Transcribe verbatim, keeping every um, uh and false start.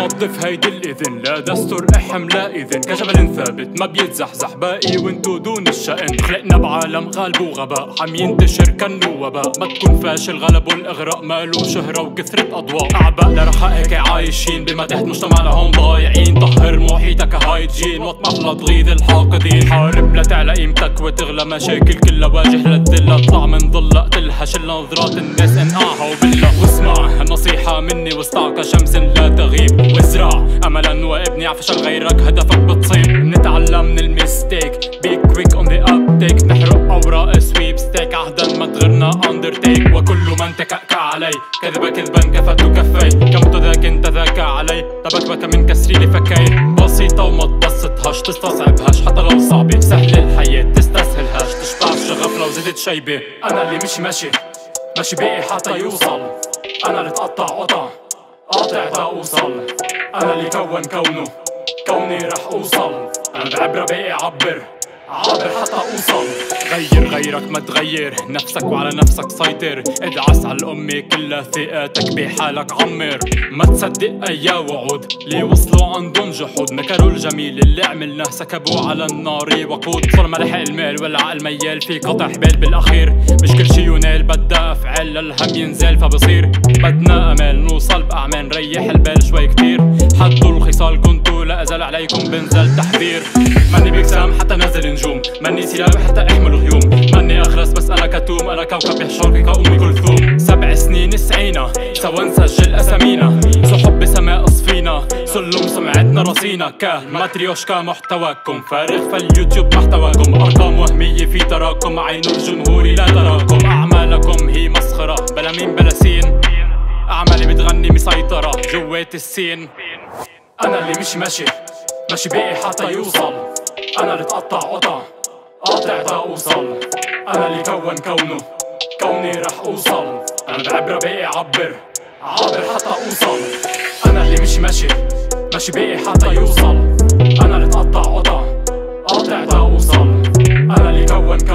نظف هيدي الإذن، لا دستور احم لا إذن، كجبل ثابت ما بيتزحزح، باقي وانتو دون الشأن. خلقنا بعالم غالب وغباء عم ينتشر كنو وباء، ما تكون فاشل غلب الإغراء، ماله شهرة وكثرة أضواء. أعباء لرخائك عايشين بما تحت مجتمعنا هون ضايعين. طهر محيطك هايجين واطمح لتغيظ الحاقدين. حارب لتعلى قيمتك وتغلى مشاكل كلها، واجه للذلة اطلع من ظلة، اقتلها شل نظرات الناس انقعها وبالله. واسمع النصيحة مني واستع كشمس لا تغيب، وازرع املا وابني عفشل غيرك هدفك بتصيب. نتعلم من الميستيك بي كويك اون ذا ابتيك، نحرق اوراق سويب ستيك عهدا ما تغرنا اندرتيك. وكل من تكأكأ علي كذبة كذبا كفت وكفي، كم ذاك انت ذاك علي تبكبك من كسري لفكي. بسيطة وما تبسطهاش تستصعبهاش، حتى لو صعبة سهل الحياة تستسهلهاش، تشبع الشغف لو زدت شيبة. انا اللي مش ماشي ماشي باقي حتى يوصل، انا اللي تقطع قطع قاطع تا اوصل، انا اللي كون كونه كوني رح اوصل، انا بعبرة باقي عبر عابر حتى اوصل. غير غيرك ما تغير نفسك وعلى نفسك سيطر، ادعس على الأمة كلها ثقاتك بحالك عمر. ما تصدق اي وعود اللي وصلوا عندهم جحود، نكروا الجميل اللي عملناه سكبوا على النار وقود. صار ملح المال والعقل ميال في قطع حبال بالاخير، مش كل شي ينال بدها افعال للهم ينزل فبصير. بدنا امال نوصل باعمال نريح البال شوي كتير، حدوا الخصال كنتوا لا ازال عليكم بنزل تحذير. ماني بيكسام حتى نازل نجوم، ماني سلاوي حتى احمل غيوم، ماني اخرس بس انا كتوم، انا كوكب يحشرك كأمي كلثوم. سبع سنين سعينا سوا نسجل اسامينا، سحب بسماء صفينا سلم سمعتنا رصينا. كماتريوشكا محتواكم فارغ فاليوتيوب محتواكم، ارقام وهمية في تراكم عين الجمهور لا تراكم. اعمالكم هي مسخرة بلا مين بلا سين، اعمالي بتغني مسيطرة جوات السين. انا اللي مش ماشي ماشي باقي حتى يوصل، انا اللي تقطع قطع قاطع تا اوصل، انا اللي كون كونه كوني رح اوصل، انا بعبرة باقي عبر عابر حتى اوصل. انا اللي مش ماشي ماشي باقي حتى يوصل، انا اللي تقطع قطع قاطع تا اوصل، انا اللي كون كونه